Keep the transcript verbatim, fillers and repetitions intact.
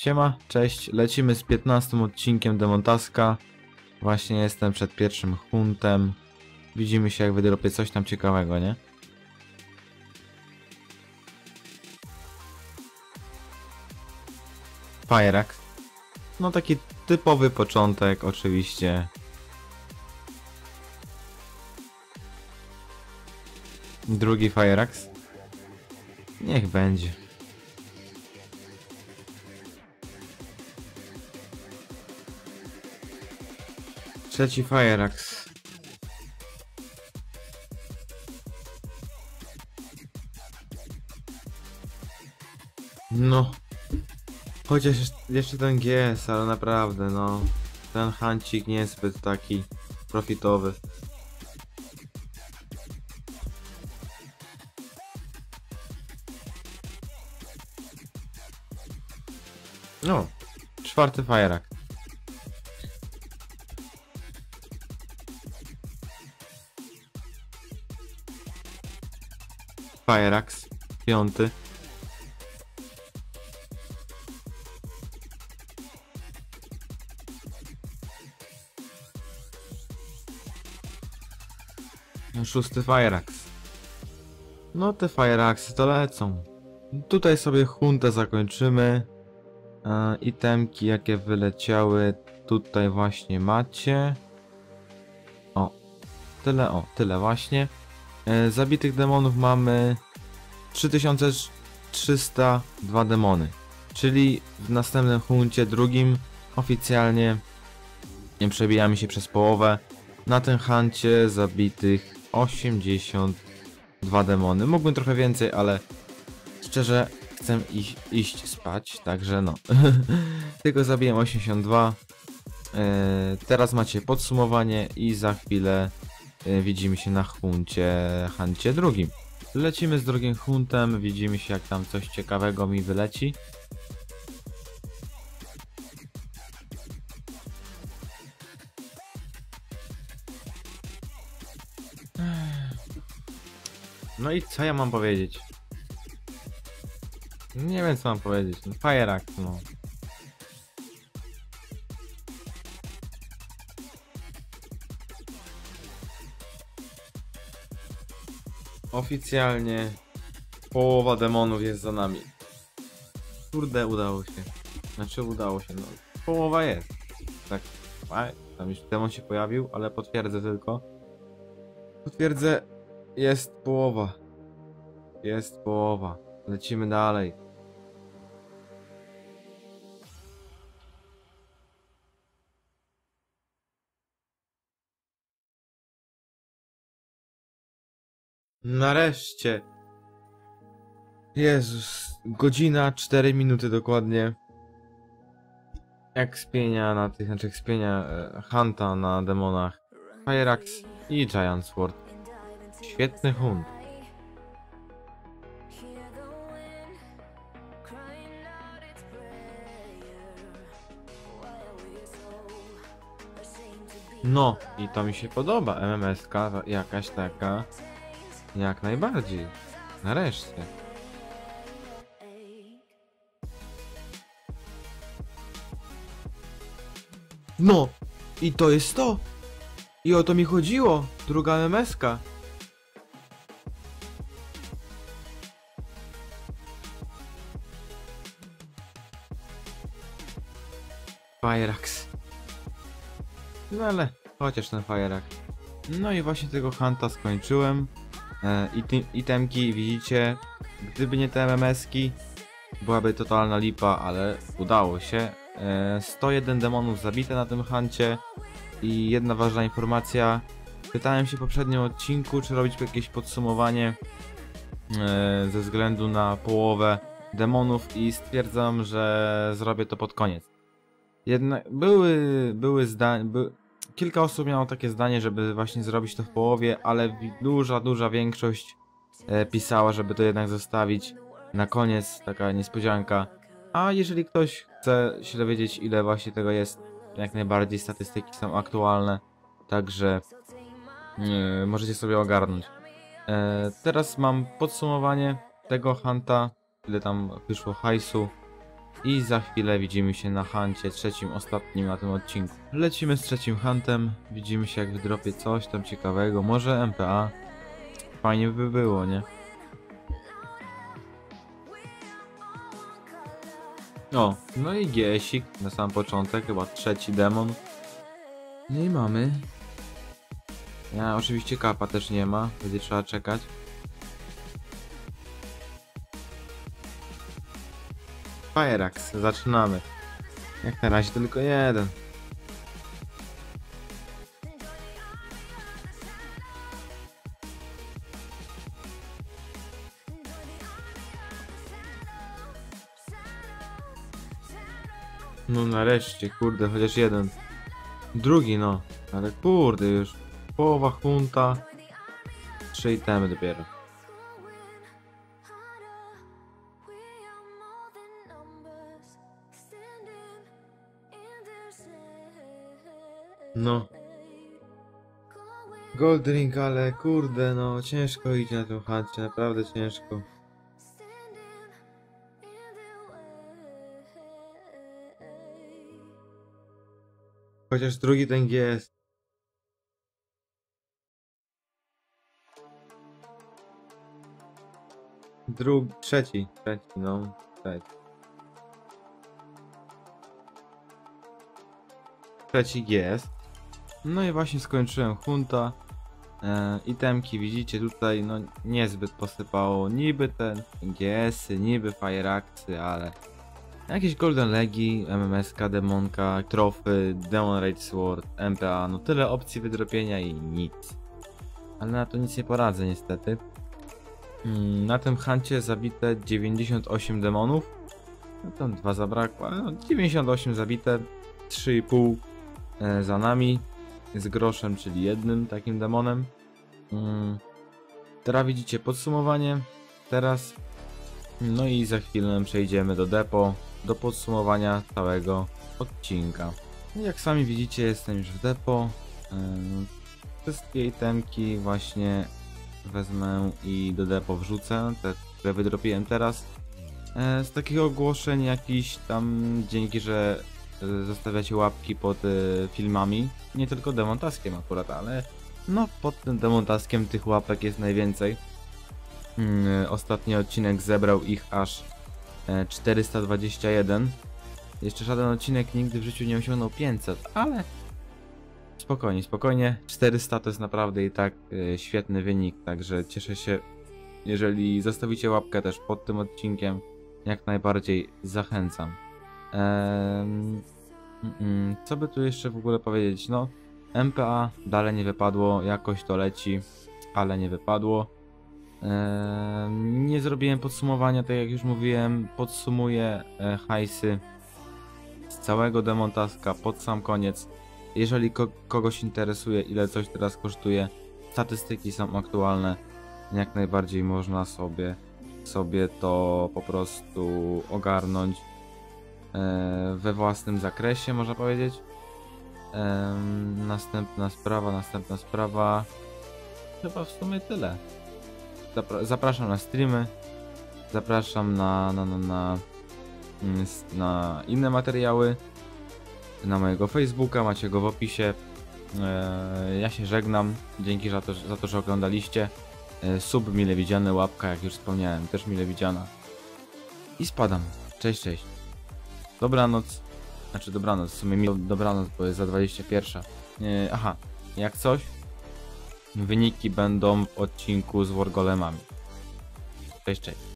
Siema, cześć, lecimy z piętnastym odcinkiem Demon Taska. Właśnie jestem przed pierwszym huntem. Widzimy się, jak wydropię coś tam ciekawego, nie? Fireaxe. No taki typowy początek, oczywiście. Drugi Fireaxe. Niech będzie. Trzeci Fireaxe. No. Chociaż jeszcze ten G S, ale naprawdę no. Ten hancik nie jest zbyt taki profitowy. No. Czwarty Fireaxe. Fireaxe. Piąty. Szósty Fireaxe. No te Fireaxe to lecą. Tutaj sobie huntę zakończymy. E, itemki jakie wyleciały tutaj właśnie macie. O. Tyle, o. Tyle właśnie. E, zabitych demonów mamy trzy tysiące trzysta dwa demony. Czyli w następnym huncie, drugim, oficjalnie nie przebijamy się przez połowę. Na tym huncie zabitych osiemdziesiąt dwa demony. Mógłbym trochę więcej, ale szczerze chcę iść, iść spać, także no. Tylko zabiję osiemdziesiąt dwa. Yy, teraz macie podsumowanie i za chwilę yy, widzimy się na huncie, huncie drugim. Lecimy z drugim huntem, widzimy się, jak tam coś ciekawego mi wyleci. No i co ja mam powiedzieć? Nie wiem, co mam powiedzieć. No, Fireaxe, no. Oficjalnie połowa demonów jest za nami. Kurde, udało się. Znaczy udało się, no. Połowa jest. Tak, tam już demon się pojawił, ale potwierdzę tylko. Potwierdzę, jest połowa. Jest połowa. Lecimy dalej. Nareszcie. Jezus. Godzina, cztery minuty dokładnie. Ekspienia na tych, znaczy ekspienia e, Hunta na demonach. Fireaxe i Giant Sword. Świetny hunt. No, i to mi się podoba. M M S ka jakaś taka. Jak najbardziej. Nareszcie. No! I to jest to! I o to mi chodziło! Druga M M S ka. Fireaxe. No ale chociaż ten Fireaxe. No i właśnie tego hunta skończyłem. E, ity, itemki widzicie. Gdyby nie te M M S ki, byłaby totalna lipa, ale udało się. E, sto jeden demonów zabite na tym huncie. I jedna ważna informacja. Pytałem się w poprzednim odcinku, czy robić jakieś podsumowanie e, ze względu na połowę demonów i stwierdzam, że zrobię to pod koniec. Jednak były, były zdania, by, kilka osób miało takie zdanie, żeby właśnie zrobić to w połowie, ale duża, duża większość e, pisała, żeby to jednak zostawić na koniec, taka niespodzianka. A jeżeli ktoś chce się dowiedzieć, ile właśnie tego jest, jak najbardziej statystyki są aktualne, także e, możecie sobie ogarnąć. E, teraz mam podsumowanie tego hunta, ile tam wyszło hajsu. I za chwilę widzimy się na huncie, trzecim, ostatnim na tym odcinku. Lecimy z trzecim huntem, widzimy się jak wydropię coś tam ciekawego, może M P A. Fajnie by było, nie? O, no i G S ik na sam początek, chyba trzeci demon. No i mamy. Ja, oczywiście kapa też nie ma, będzie trzeba czekać. Fireaxe, zaczynamy. Jak na razie tylko jeden. No nareszcie, kurde, chociaż jeden. Drugi no, ale kurde już. Połowa hunta. Trzy itemy dopiero. No. Gold ring, ale kurde no, ciężko idzie na tym huncie, naprawdę ciężko. Chociaż drugi ten G jest. Drugi, trzeci, trzeci, no, trzeci. Trzeci G jest. No i właśnie skończyłem hunta. E, itemki widzicie tutaj, no niezbyt posypało. Niby ten G S y, niby Fireaxy, ale jakieś Golden Legi, M M S ka, Demonka, Trofy, Demon Rage Sword, M P A, no tyle opcji wydropienia i nic. Ale na to nic nie poradzę niestety. Mm, na tym huncie zabite dziewięćdziesiąt osiem demonów. No tam dwa zabrakło, ale no, dziewięćdziesiąt osiem zabite, trzy i pół e, za nami. Z groszem, czyli jednym takim demonem. Mm. Teraz widzicie podsumowanie. Teraz. No i za chwilę przejdziemy do depo. Do podsumowania całego odcinka. Jak sami widzicie, jestem już w depo. Yy, wszystkie itemki właśnie wezmę i do depo wrzucę. Te, które wydropiłem teraz. Yy, z takich ogłoszeń jakiś tam, dzięki, że zostawiacie łapki pod y, filmami, nie tylko demontaskiem akurat, ale no pod tym demontaskiem tych łapek jest najwięcej. Yy, ostatni odcinek zebrał ich aż e, czterysta dwadzieścia jeden. Jeszcze żaden odcinek nigdy w życiu nie osiągnął pięćset, ale spokojnie, spokojnie. czterysta to jest naprawdę i tak y, świetny wynik, także cieszę się, jeżeli zostawicie łapkę też pod tym odcinkiem, jak najbardziej zachęcam. Ehm, mm, co by tu jeszcze w ogóle powiedzieć? No, M P A dalej nie wypadło, jakoś to leci, ale nie wypadło. Ehm, nie zrobiłem podsumowania, tak jak już mówiłem, podsumuję e, hajsy z całego demontaska pod sam koniec. Jeżeli ko kogoś interesuje, ile coś teraz kosztuje, statystyki są aktualne, jak najbardziej można sobie, sobie to po prostu ogarnąć we własnym zakresie, można powiedzieć. Ehm, następna sprawa, następna sprawa. Chyba w sumie tyle. Zapra zapraszam na streamy. Zapraszam na, na, na, na, na inne materiały. Na mojego Facebooka, macie go w opisie. Ehm, ja się żegnam. Dzięki za to, za to, że oglądaliście. Ehm, sub mile widziany, łapka, jak już wspomniałem, też mile widziana. I spadam. Cześć, cześć. Dobranoc, znaczy dobranoc, w sumie mi dobranoc, bo jest za dwadzieścia pierwsza. Yy, aha, jak coś, wyniki będą w odcinku z Wargolemami. Cześć, cześć.